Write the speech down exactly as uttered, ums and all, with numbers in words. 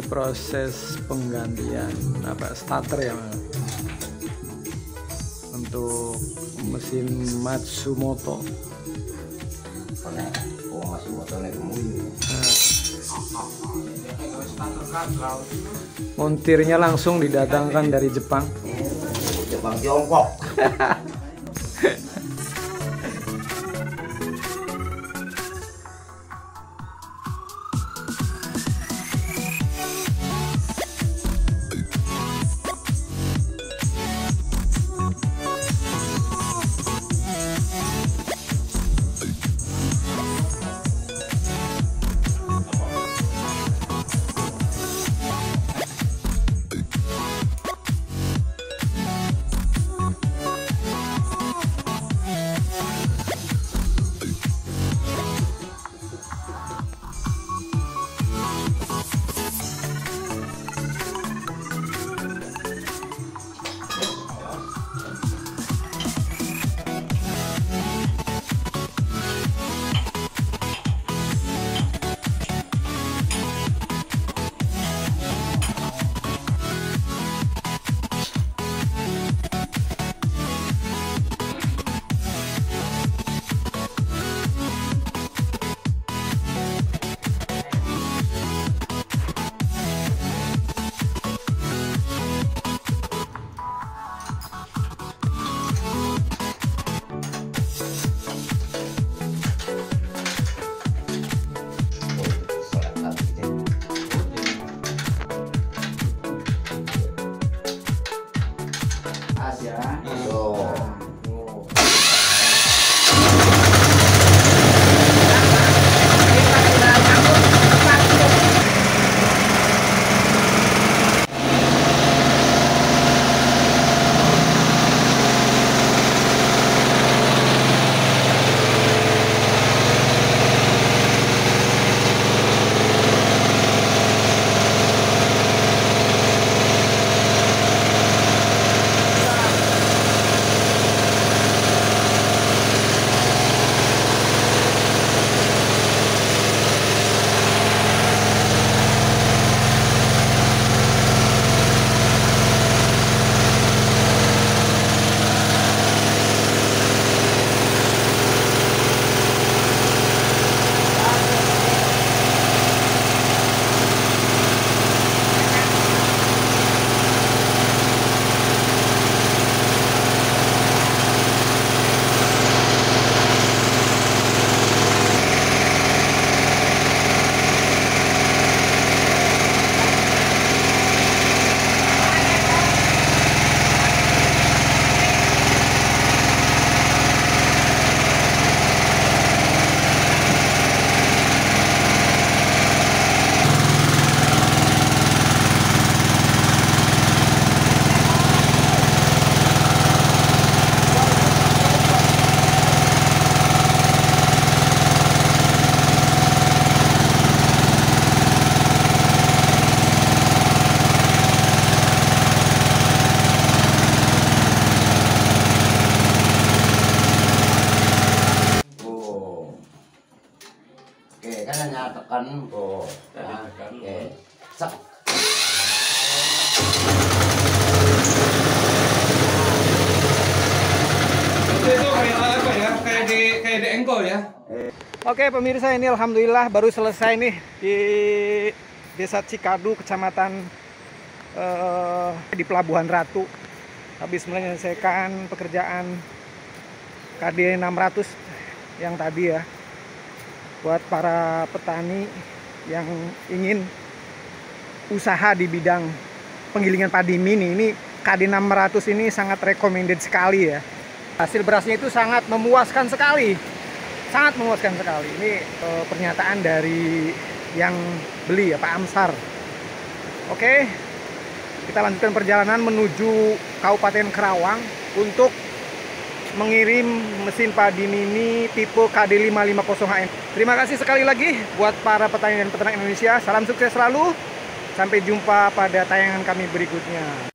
ini proses penggantian apa starter ya untuk mesin Matsumoto. Nah, montirnya langsung didatangkan dari Jepang. Jepang Tiongkok. Tekan oh nah, oke sak itu kayak apa ya, kayak di kayak di engkol ya. Oke pemirsa, ini alhamdulillah baru selesai nih di Desa Cikadu, Kecamatan eh, di Pelabuhan Ratu. Habis menyelesaikan pekerjaan K D enam ratus yang tadi ya. Buat para petani yang ingin usaha di bidang penggilingan padi mini, ini K D enam ratus ini sangat recommended sekali ya. Hasil berasnya itu sangat memuaskan sekali. Sangat memuaskan sekali. Ini eh, pernyataan dari yang beli ya, Pak Amsar. Oke, kita lanjutkan perjalanan menuju Kabupaten Kerawang untuk mengirim mesin padi mini tipe K D lima lima nol H M. Terima kasih sekali lagi buat para petani dan peternak Indonesia. Salam sukses selalu. Sampai jumpa pada tayangan kami berikutnya.